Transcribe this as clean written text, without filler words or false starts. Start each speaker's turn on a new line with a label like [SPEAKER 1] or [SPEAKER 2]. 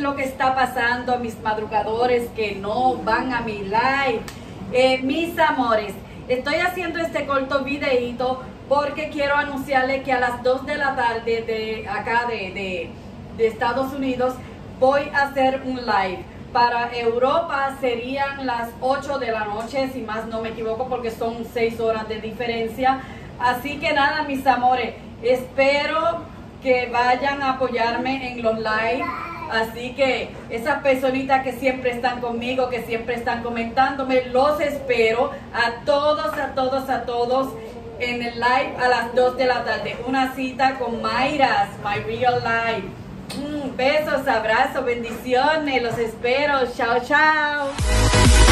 [SPEAKER 1] lo que está pasando, mis madrugadores que no van a mi live? Mis amores, estoy haciendo este corto videito porque quiero anunciarles que a las 2 de la tarde de acá de Estados Unidos voy a hacer un live. Para Europa serían las 8 de la noche, si más no me equivoco, porque son 6 horas de diferencia. Así que nada, mis amores, espero que vayan a apoyarme en los live. Así que esas personitas que siempre están conmigo, que siempre están comentándome, los espero a todos en el live a las 2 de la tarde. Una cita con Mayras, My Real Life. Besos, abrazos, bendiciones, los espero. Chao, chao.